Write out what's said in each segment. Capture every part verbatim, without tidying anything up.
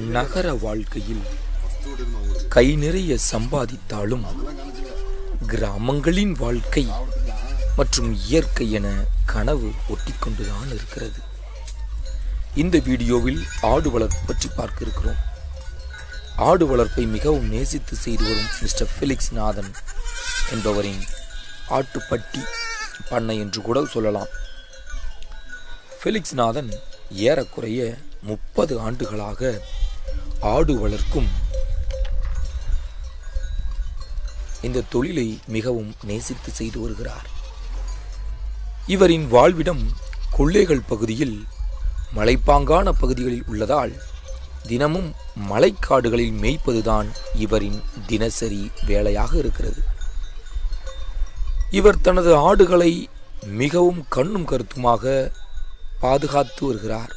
நகர வாழ்க்கையில் கை நிறைய சம்பாதித்தாலும் கிராமங்களின் வாழ்க்கை மற்றும் இயற்கை என கனவு ஒட்டிக்கொண்டுதான் இருக்கிறது. இந்த வீடியோவில் ஆடு வளர்ப்பு பற்றி பார்க்க இருக்கிறோம். ஆடு வளர்ப்பை மிகவும் நேசித்து செய்து வரும் மிஸ்டர் ஃபெலிக்ஸ் நாதன் என்பவரின் ஆட்டுப்பட்டி பண்ணை என்று கூட சொல்லலாம். ஃபெலிக்ஸ் நாதன் ஏறக்குறைய முப்பது ஆண்டுகளாக ஆடு வளர்க்கும் இந்த தொழிலை மிகவும் நேசித்து செய்து வருகிறார். இவரின் வாழ்விடம் கொள்ளைகள் பகுதியில் மலைப்பாங்கான பகுதிகளில் உள்ளதால் தினமும் மலைக்காடுகளில் மேய்ப்பதுதான் இவரின் தினசரி வேலையாக இருக்கிறது. இவர் தனது ஆடுகளை மிகவும் கண்ணும் கருத்துமாக பாதுகாத்து வருகிறார்.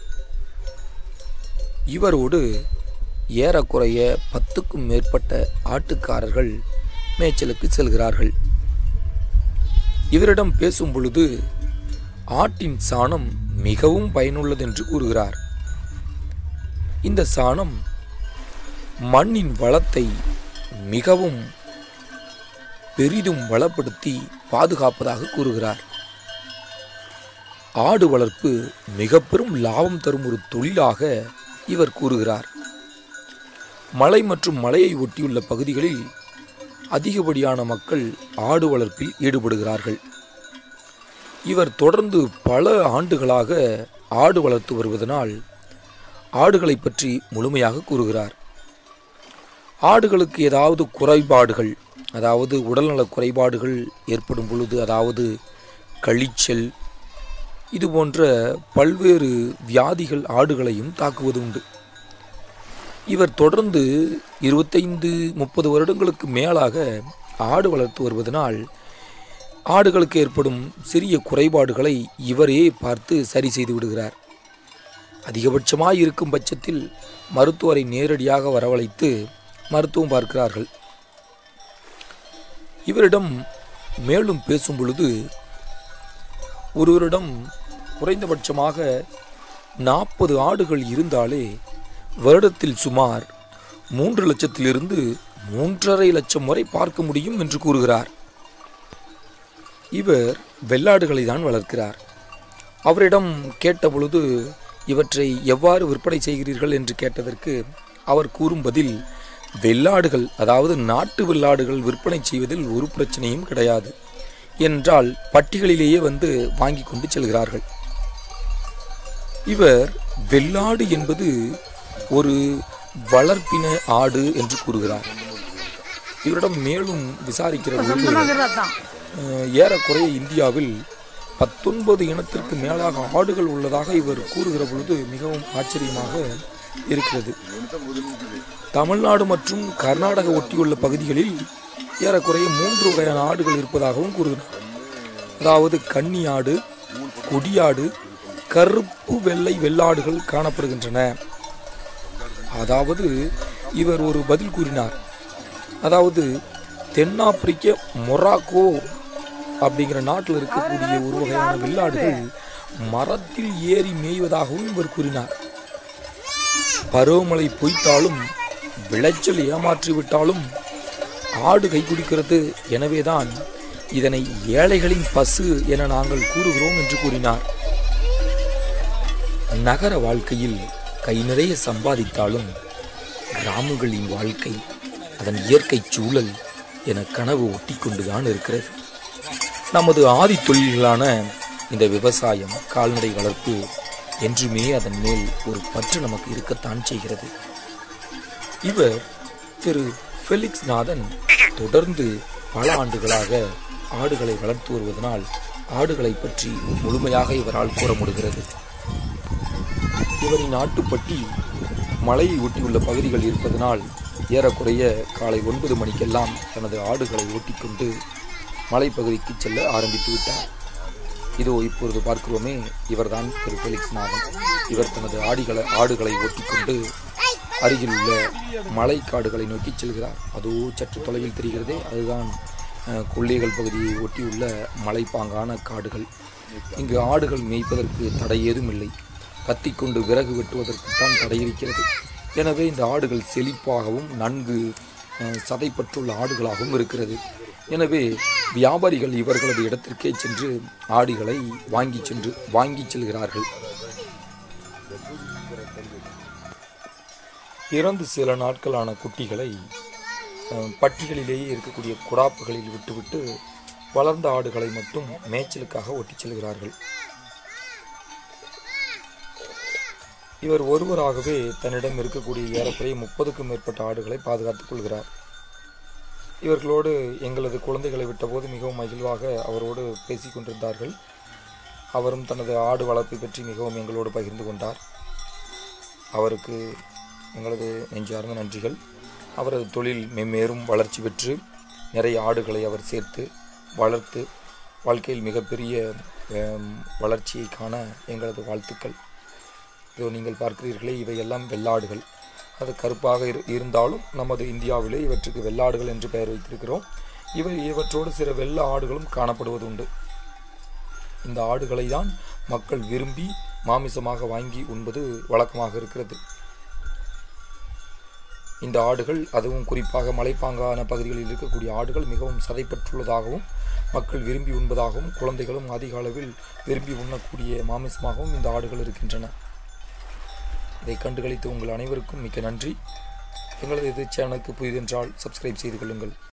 இவரோடு ஏறக்குறைய பத்துக்கும் மேற்பட்ட ஆட்டுக்காரர்கள் மேய்ச்சலுக்கு செல்கிறார்கள். இவரிடம் பேசும் பொழுது ஆட்டின் சாணம் மிகவும் பயனுள்ளது என்று கூறுகிறார். இந்த சாணம் மண்ணின் வளத்தை மிகவும் பெரிதும் வளப்படுத்தி பாதுகாப்பதாக கூறுகிறார். ஆடு வளர்ப்பு மிக பெரும் லாபம் தரும் ஒரு தொழிலாக இவர் கூறுகிறார். மலை மற்றும் மலையை ஒட்டியுள்ள பகுதிகளில் அதிகப்படியான மக்கள் ஆடு வளர்ப்பில் ஈடுபடுகிறார்கள். இவர் தொடர்ந்து பல ஆண்டுகளாக ஆடு வளர்த்து வருவதனால் ஆடுகளை பற்றி முழுமையாக கூறுகிறார். ஆடுகளுக்கு ஏதாவது குறைபாடுகள், அதாவது உடல்நல குறைபாடுகள் ஏற்படும் பொழுது, அதாவது கழிச்சல், இது போன்ற பல்வேறு வியாதிகள் ஆடுகளையும் தாக்குவது உண்டு. இவர் தொடர்ந்து இருபத்தைந்து முப்பது வருடங்களுக்கு மேலாக ஆடு வளர்த்து வருவதனால் ஆடுகளுக்கு ஏற்படும் சிறிய குறைபாடுகளை இவரே பார்த்து சரி செய்து விடுகிறார். அதிகபட்சமாக இருக்கும் பட்சத்தில் மருத்துவரை நேரடியாக வரவழைத்து மருத்துவம் பார்க்கிறார்கள். இவரிடம் மேலும் பேசும் பொழுது ஒருவரிடம் குறைந்தபட்சமாக நாற்பது ஆடுகள் இருந்தாலே வருடத்தில் சுமார் மூன்று லட்சத்திலிருந்து மூன்றரை லட்சம் வரை பார்க்க முடியும் என்று கூறுகிறார். இவர் வெள்ளாடுகளை தான் வளர்க்கிறார். அவரிடம் கேட்டபொழுது இவற்றை எவ்வாறு விற்பனை செய்கிறீர்கள் என்று கேட்டதற்கு அவர் கூறும் பதில், வெள்ளாடுகள், அதாவது நாட்டு வெள்ளாடுகள் விற்பனை செய்வதில் ஒரு பிரச்சனையும் கிடையாது என்றால் பட்டிகளிலேயே வந்து வாங்கி கொண்டு செல்கிறார்கள். இவர் வெள்ளாடு என்பது ஒரு வளர்ப்பின ஆடு என்று கூறுகிறார். இவரிடம் மேலும் விசாரிக்கிற பொழுது ஏறக்குறைய இந்தியாவில் பத்தொன்பது இனத்திற்கு மேலாக ஆடுகள் உள்ளதாக இவர் கூறுகிற பொழுது மிகவும் ஆச்சரியமாக இருக்கிறது. தமிழ்நாடு மற்றும் கர்நாடக ஒட்டியுள்ள பகுதிகளில் ஏறக்குறைய மூன்று வகையான ஆடுகள் இருப்பதாகவும் கூறுகிறார். அதாவது கன்னி ஆடு, கொடியாடு, கருப்பு வெள்ளை வெள்ளாடுகள் காணப்படுகின்றன. அதாவது இவர் ஒரு பதில் கூறினார். அதாவது தென்னாப்பிரிக்க மொராக்கோ அப்படிங்கிற நாட்டில் இருக்கக்கூடிய ஒரு வகையான வெள்ளாடுகள் மரத்தில் ஏறி மேய்வதாகவும் இவர் கூறினார். பருவமழை பொய்த்தாலும் விளைச்சல் ஏமாற்றிவிட்டாலும் ஆடு கை குடிக்கிறது, எனவேதான் இதனை ஏழைகளின் பசு என நாங்கள் கூறுகிறோம் என்று கூறினார். நகர வாழ்க்கையில் கை நிறைய சம்பாதித்தாலும் கிராமங்களின் வாழ்க்கை, அதன் இயற்கை சூழல் என கனவு ஒட்டி கொண்டுதான் இருக்கிறது. நமது ஆதி தொழில்களான இந்த விவசாயம், கால்நடை வளர்ப்பு என்றுமே அதன் மேல் ஒரு பற்று நமக்கு இருக்கத்தான் செய்கிறது. இவர் திரு ஃபெலிக்ஸ் நாதன் தொடர்ந்து பல ஆண்டுகளாக ஆடுகளை வளர்த்து வருவதனால் ஆடுகளை பற்றி முழுமையாக இவரால் கூற முடிகிறது. இவரின் ஆட்டுப்பட்டி மலையை ஒட்டியுள்ள பகுதிகள் இருப்பதனால் ஏறக்குறைய காலை ஒன்பது மணிக்கெல்லாம் தனது ஆடுகளை ஓட்டிக்கொண்டு மலைப்பகுதிக்கு செல்ல ஆரம்பித்து விட்டார். இதோ இப்பொழுது பார்க்கிறோமே, இவர்தான் திரு ஃபெலிக்ஸ் நாதன். இவர் தனது ஆடிகளை ஆடுகளை ஓட்டிக்கொண்டு அருகில் உள்ள மலை காடுகளை நோக்கி செல்கிறார். அதோ சற்று தொலைவில் தெரிகிறதே, அதுதான் கொள்ளைகள் பகுதியை ஒட்டியுள்ள மலைப்பாங்கான காடுகள். இங்கு ஆடுகள் மேய்ப்பதற்கு தடை ஏதும் இல்லை. கத்திக்கொண்டு விறகு வெட்டுவதற்குத்தான் தடை இருக்கிறது. எனவே இந்த ஆடுகள் செழிப்பாகவும் நன்கு சதைப்பற்றுள்ள ஆடுகளாகவும் இருக்கிறது. எனவே வியாபாரிகள் இவர்களது இடத்திற்கே சென்று ஆடுகளை வாங்கி சென்று வாங்கி செல்கிறார்கள். இறந்து சில நாட்களான குட்டிகளை பட்டிகளிலேயே இருக்கக்கூடிய குடாப்புகளில் விட்டுவிட்டு வளர்ந்த ஆடுகளை மட்டும் மேய்ச்சலுக்காக ஓட்டிச் செல்கிறார்கள். இவர் ஒருவராகவே தன்னிடம் இருக்கக்கூடிய ஏறக்குறைய முப்பதுக்கும் மேற்பட்ட ஆடுகளை பாதுகாத்துக் கொள்கிறார். இவர்களோடு எங்களது குழந்தைகளை விட்டபோது மிகவும் மகிழ்வாக அவரோடு பேசி கொண்டிருந்தார்கள். அவரும் தனது ஆடு வளர்ப்பை பற்றி மிகவும் எங்களோடு பகிர்ந்து கொண்டார். அவருக்கு எங்களது நெஞ்சார்ந்த நன்றிகள். அவரது தொழில் மென்மேலும் வளர்ச்சி பெற்று நிறைய ஆடுகளை அவர் சேர்த்து வளர்த்து வாழ்க்கையில் மிகப்பெரிய வளர்ச்சியை காண எங்களது வாழ்த்துக்கள். இதோ நீங்கள் பார்க்கிறீர்களே, இவையெல்லாம் வெள்ளாடுகள். அது கருப்பாக இரு இருந்தாலும் நமது இந்தியாவிலே இவற்றுக்கு வெள்ளாடுகள் என்று பெயர் வைத்திருக்கிறோம். இவை இவற்றோடு சில வெள்ள ஆடுகளும் காணப்படுவது உண்டு. இந்த ஆடுகளை தான் மக்கள் விரும்பி மாமிசமாக வாங்கி உண்பது வழக்கமாக இருக்கிறது. இந்த ஆடுகள், அதுவும் குறிப்பாக மலைப்பாங்கான பகுதிகளில் இருக்கக்கூடிய ஆடுகள் மிகவும் சதைப்பற்றுள்ளதாகவும் மக்கள் விரும்பி உண்பதாகவும் குழந்தைகளும் அதிக அளவில் விரும்பி உண்ணக்கூடிய மாமிசமாகவும் இந்த ஆடுகள் இருக்கின்றன. இதை கண்டுகளித்து உங்கள் அனைவருக்கும் மிக்க நன்றி. எங்களது இது சேனலுக்கு புதிதென்றால் சப்ஸ்கிரைப் செய்து கொள்ளுங்கள்.